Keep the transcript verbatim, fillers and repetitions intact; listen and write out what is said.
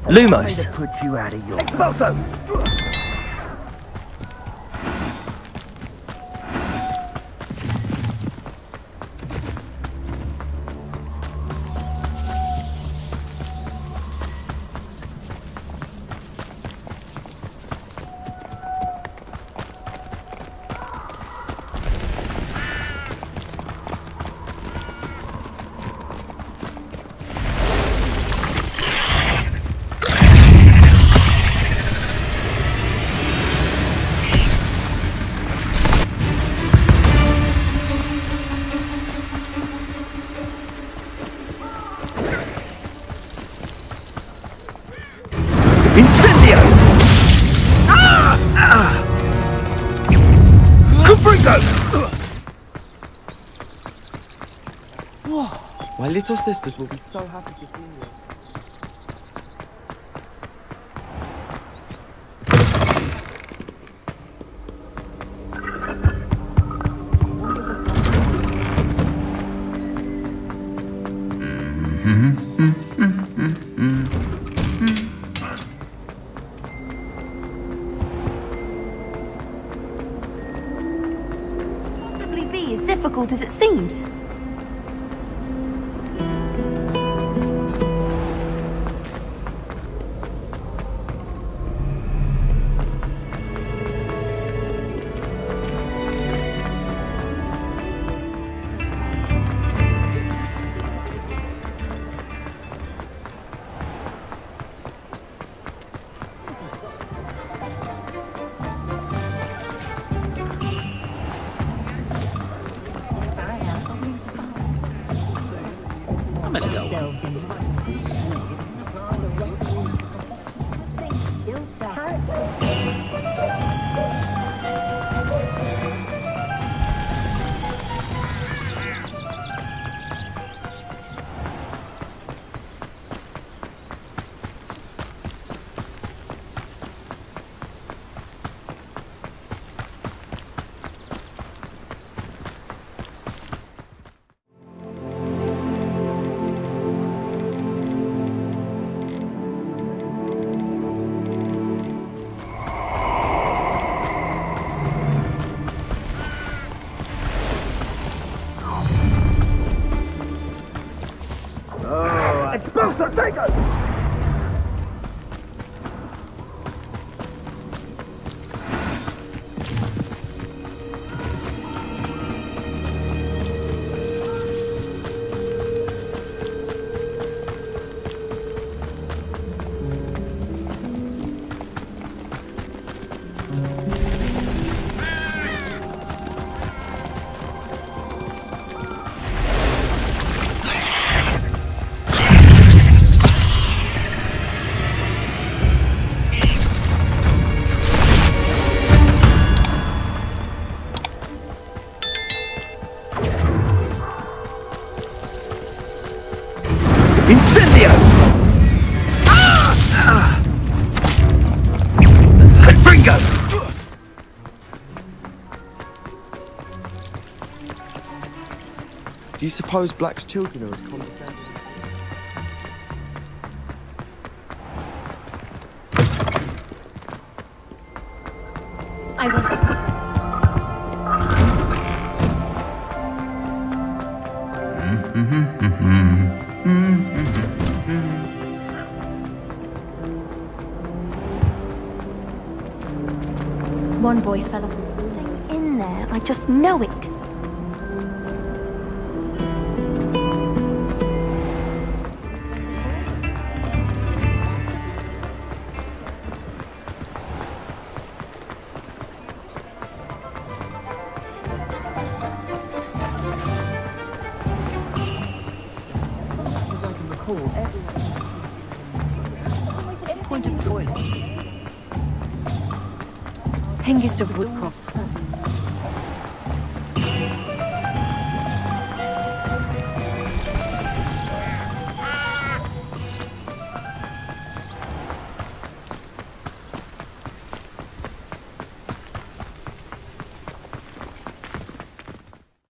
Lumos. Put you out of your Expulso! Incendio! Ah! Ah! Confringo! Oh, my little sisters will be so happy to see you. Possibly be as difficult as it seems. Expulso, take it! Incendio! Ah! Ah! Confringo! Do you suppose Black's children are as condescending? I will. One boy fell off. In there, I just know it. Point of toilet. Hengist of Woodcroft.